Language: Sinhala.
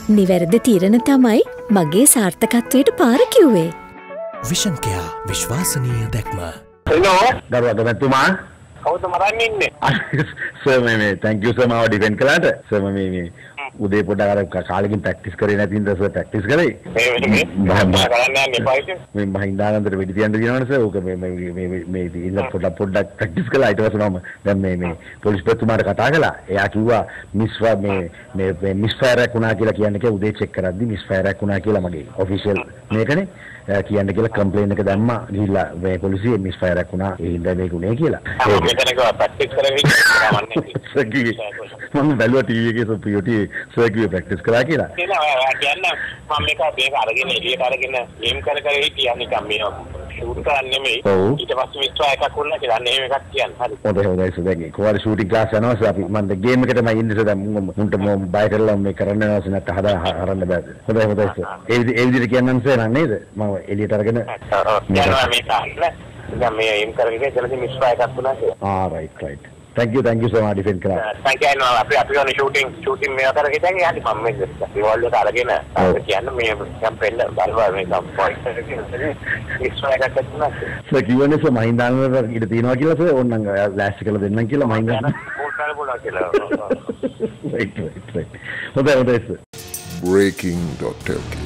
නිවැරදි තීරණ තමයි මගේ සාර්ථකත්වයට පාර කිව්වේ. විෂන් කෙයා විශ්වාසනීය දැක්ම. Hello. දරුවා ගමතුමා. කවුද මරන් ඉන්නේ? සර් මේ thank you sir මාව ඩිෆෙන්ඩ් කළාට. සර් මේ උදේ පොඩ්ඩක් අර කාලෙකින් ප්‍රැක්ටිස් කරේ නැති ඉඳලා සර් ප්‍රැක්ටිස් කරේ. මේ කරන්න යන්නේ පායිද? මේ මහින්දානන්දට වෙඩි තියන්න දිනවනේ සර්. ඕක මේ ඉන්න පොඩ්ඩක් ප්‍රැක්ටිස් කළා. ඊට පස්සේ නම දැන් මේ පොලිස්පතිතුමාට කතා කළා. එයා කිව්වා මේ මිස්ෆයර් එකක් වුණා කියලා කියන්නේ උදේ චෙක් කරද්දි මිස්ෆයර් එකක් වුණා කියලා මගේ ඔෆිෂියල් මේකනේ. කියන්න කියලා කම්ප්ලේන් එක දැම්මා. ගිහිල්ලා මේ පොලිසිය මිස්ෆයර් එකක් වුණා. ඒ හින්දා මේක උනේ කියලා. මෙතනක ප්‍රැක්ටිස් කරගෙන මම බැලුවා ටීවී එකේ සොපියෝටි සර් කිව්වේ ප්‍රැක්ටිස් කරා කියලා. කියන්න මම මේක අරගෙන එළියට අරගෙන ගේම් කර හිටියා නිකන් මේ ෂූට් කරන්නේ නෙමෙයි. ඊට පස්සේ මිස්ටර් එකක් වුණා කියලා අන්න එහෙම එකක් කියන්න. හරි. හොඳයි සර් දැන් කොහොමද ෂූටින් ක්ලාස් යනවා සර් අපි මම ගේම් එකට මම ඉන්නේ සර් දැන් මුන්ට මම බය කරලා මේ කරන්න යනවා සර් නැත්නම් හරන්න බෑ. හොඳයි සර්. ඒ විදිහට කියන්නම් සර් නේද? මම එළියට අරගෙන යනවා මේක අන්න. දැන් මේ එම් කරගෙන ඉතලදී මිස්ටර් එකක් වුණා කියලා. right. Thank you so much defend කරා. thank you no අපි ඔන්න ෂූටින් මේක කරගෙන ඉතින් යන්නේ මම මේ රිවෝල්වර් එක අරගෙන කියන්නේ මේ කැම්පේන් බලවා මේ පොයින්ට් මිස්ටර් එකක් ගත්තා. සර් කිව්වනේ සර් මහින්දානන්ද ඉඳ තියනවා කියලා සර් ඕන්නම් ලෑස්ති කරලා දෙන්නම් කියලා මහින්දානන්ද. පොල් කියලා. right. හොඳයි සර්. breaking.lk